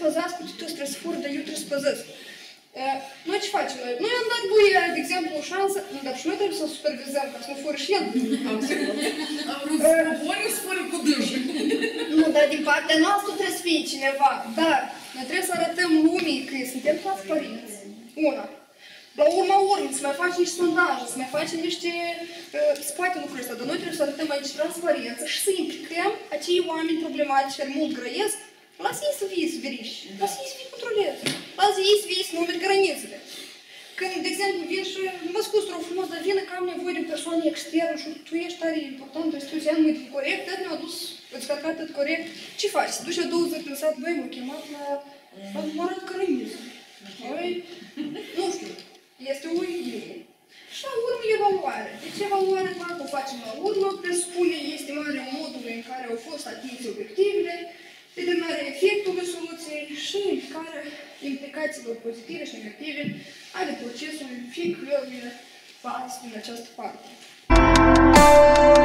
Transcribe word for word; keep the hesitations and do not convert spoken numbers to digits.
spăzați, cu tu trebuie să furi, dar eu trebuie să spăzesc. Noi ce facem? Noi, noi am dat lui, de exemplu, o șansă, dar și noi trebuie să-l supervizăm, ca să nu fură și el. Am vrut să fură cu dâșul. Nu, dar din partea noastră trebuie să fie cineva. Dar noi trebuie să arătăm lumii că suntem transparenți. Una. La urma urmei, să mai faci niște sondaje, să mai faci niște... Uh, se poate lucrul ăsta, dar noi trebuie să arătăm aici transparență și să implicăm acei oameni problematici care mult grăiesc. Lasă ei să vie să verifici, lasă ei să vie controleze, lasă ei să vie să numere granițele. Când, de exemplu, vin și mă scuz rău frumos, dar vină că am nevoie de o persoană externă și tu ești tare important, trebuie să ia numai corect, dar mi-au dus, îți cărcat tot corect. Ce faci? Să duci a două zile prin sat, băi, m-au chemat la... la numărat graniță. Băi, nu știu, este o idee. Și la urmă evaluare. Deci evaluarea dacă o facem la urmă, presupune estimarea modului în care au fost atinse obiectivele, determinarea efectului soluției și indicarea implicațiilor pozitive și negative ale procesului fiecărui pas din această parte.